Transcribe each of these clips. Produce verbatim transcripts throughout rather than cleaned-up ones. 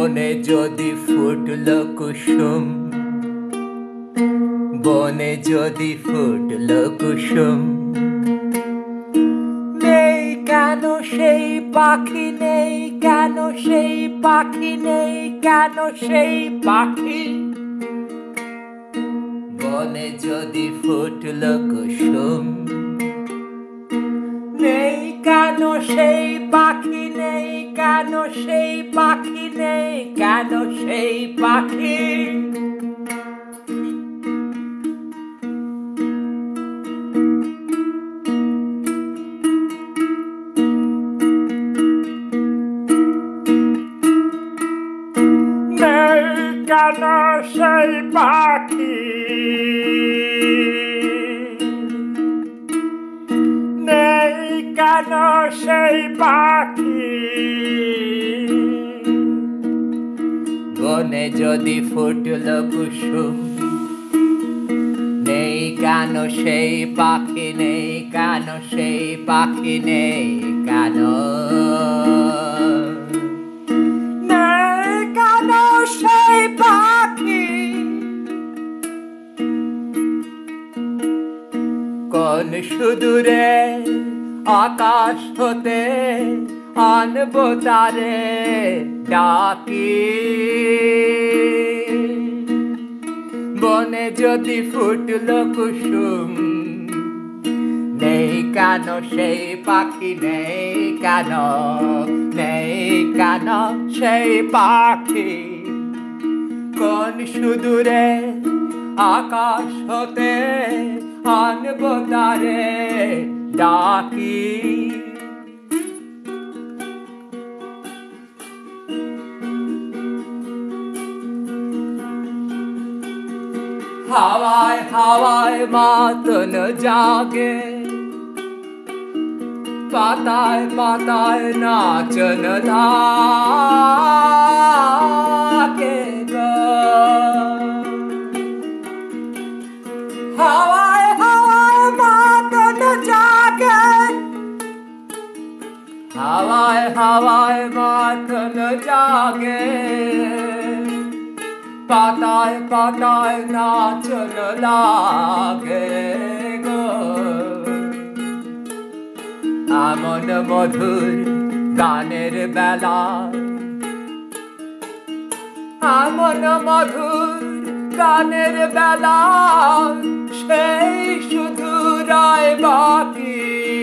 বনে যদি ফুটলো কুসুম, বনে যদি ফুটলো কুসুম, নেই কেন সেই পাখি, নেই কেন সেই পাখি, নেই কেন সেই পাখি। বনে যদি ফুটলো কুসুম, নেই কেন সেই পাখি, নেই কেন সেই পাখি, নেই কেন সেই পাখি। নেই কেন সেই পাখি, নেই কেন সেই পাখি। বনে যদি ফুটলো কুসুম, নেই কেন সেই পাখি, নেই কেন সেই পাখি, নেই কেন, নেই কেন সেই পাখি। কোন সুদূরে আকাশ হতে আনবো তারে ডাকি। বনে যদি ফুটলো কুসুম, নেই কেন সেই পাখি, নেই কেন, নেই কেন সেই পাখি। কোন সুদূরে আকাশ হতে আনবো তারে ডাকি। হাওয়ায় হাওয়ায় মাতন জাগে, পাতায় পাতায় নাচন লাগে গো। হাওয়ায় হাওয়ায় মাতন জাগে, হাওয়ায় হাওয়ায় মাতন জাগে, পাতায় পাতায় নাচন লাগে গো। এমন মধুর গানের বেলা, এমন মধুর গানের বেলা, সেই শুধু রয় বাকি।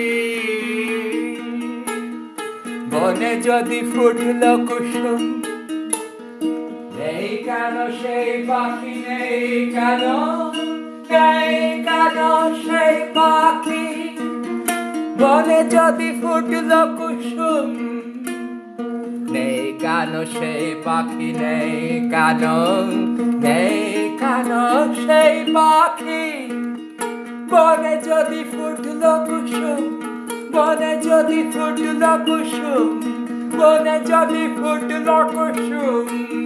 বনে যদি ফুটলো কুসুম, নেই কেন সেই পাখি, নেই কেন, নেই কেন সেই পাখি। বনে যদি ফুটলো কুসুম, নেই কেন সেই পাখি, নেই কেন, নেই কেন সেই পাখি। বনে যদি ফুটলো কুসুম, বনে যদি ফুটলো কুসুম, বনে যদি ফুটলো কুসুম,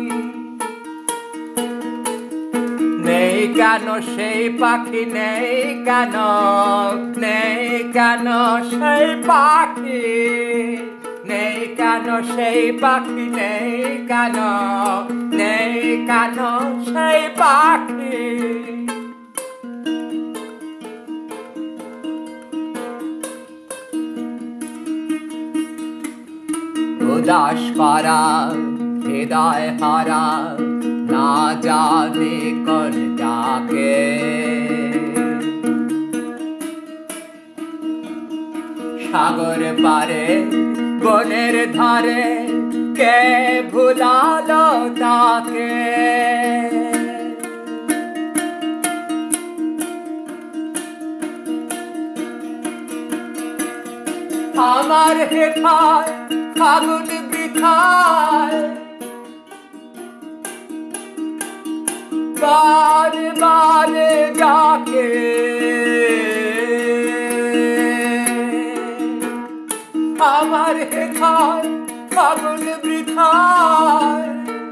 নেই কেন সেই পাখি, নেই কেন, নেই কেন সেই পাখি। নেই কেন সেই পাখি, নেই কেন, নেই কেন সেই পাখি। উদাস পারা হৃদয় হারা, না জানে কোন ডাকে। সাগর পারে বনের ধারে, কে ভুলালো তাকে। আমার হেথায় ফাগুন বৃথায়, বারে বারে ডাকে। আমার হেথায় ফাগুন বৃথায়,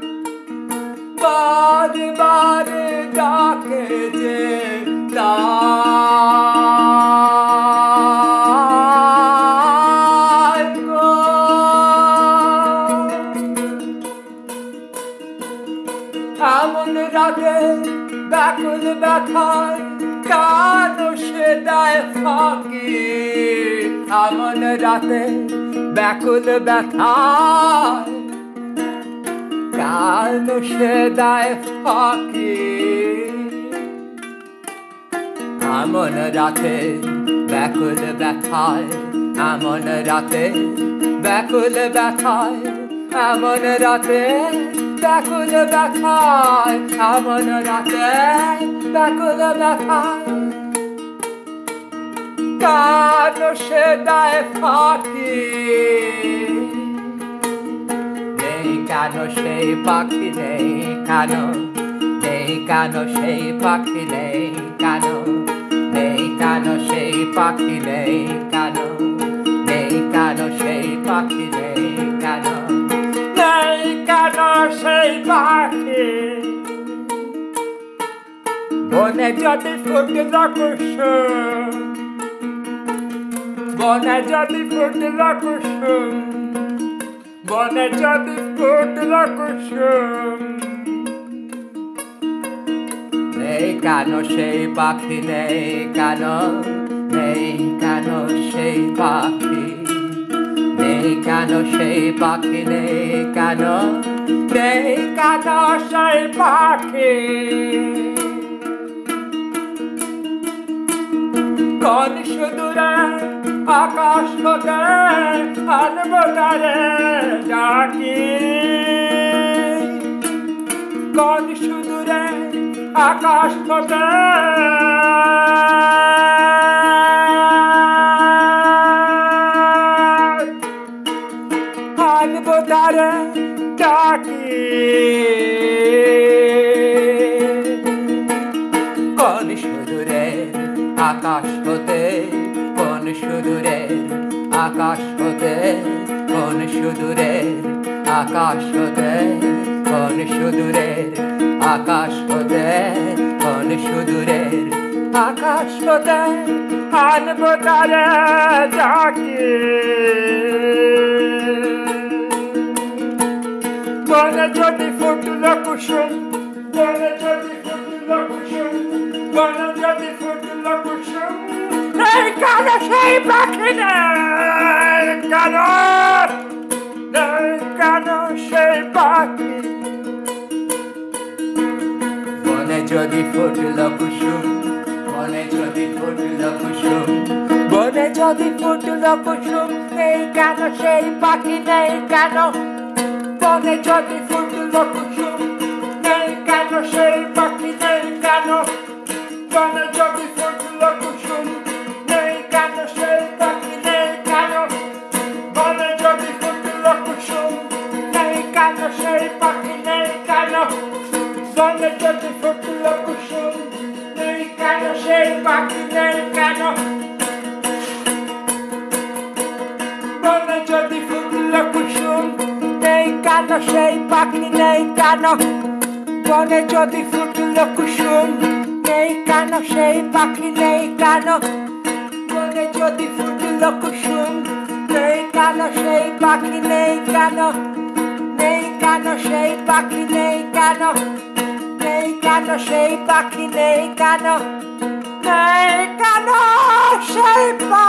বারে বারে ডাকে যে তার গো। ব্যথায় কেন সে দেয় ফাঁকি এমন রাতে ব্যাকুল ব্যথায় কেন সে দেয় ফাঁকি এমন রাতে ব্যাকুল ব্যথায় এমন রাতে ব্যাকুল ব্যথায় এমন রাতে ব্যাকুল ব্যথায় এমন রাতে ব্যাকুল ব্যথায় কেন সে দেয় ফাঁকি নেই কেন সেই পাখি নেই কেন নেই কেন সেই পাখি নেই কেন নেই কেন সেই পাখি নেই কেন নেই কেন সেই পাখি নেই কেন নেই কেন সেই পাখি বনে যদি ফুটল কুসুম বনে যদি ফুটল কুসুম বনে যদি ফুটল কুসুম নেই কেন সেই পাখি নেই কেন নেই কেন সেই পাখি নেই কেন সেই পাখি নেই কেন নেই কেন সেই পাখি কোন সুদূরে আকাশ হতে আনবো তারে ডাকি কোন সুদূরে আকাশ হতে আনবো তারে ডাকি কোন সুদূরে আকাশ হতে কোন সুদূরে আকাশ হতে কোন সুদূরে আকাশ হতে কোন সুদূরে আকাশ হতে কোন সুদূরে আকাশ হতে আনবো তারে ডাকি বনে যদি ফুটল কুসুম বনে যদি ফুটল কুসুম বনে যদি ফুটল কুসুম নেই কেন সেই পাখি নেই কেন নেই কেন সেই পাখি বনে যদি ফুটল কুসুম বনে যদি ফুটল কুসুম বনে যদি ফুটল কুসুম নেই কেন সেই পাখি নেই কেন বনে যদি ফুটল কুসুম নেই কেন সেই পাখি নেই কেন বনে যদি ফুটল কুসুম নেই কেন সেই পাখি নেই কেন বনে যদি ফুটল কুসুম নেই কেন সেই পাখি নেই কেন বনে যদি ফুটল কুসুম নেই কেন সেই পাখি নেই কেন বনে যদি ফুটল কুসুম নেই কেন সেই পাখি নেই কেন বনে যদি ফুটল কুসুম নেই কেন সেই পাখি নেই কেন বনে যদি ফুটল কুসুম নেই কেন সেই পাখি নেই কেন নেই কেন সেই পাখি নেই কেন নেই কেন সেই পাখি নেই কেন নেই কেন সেই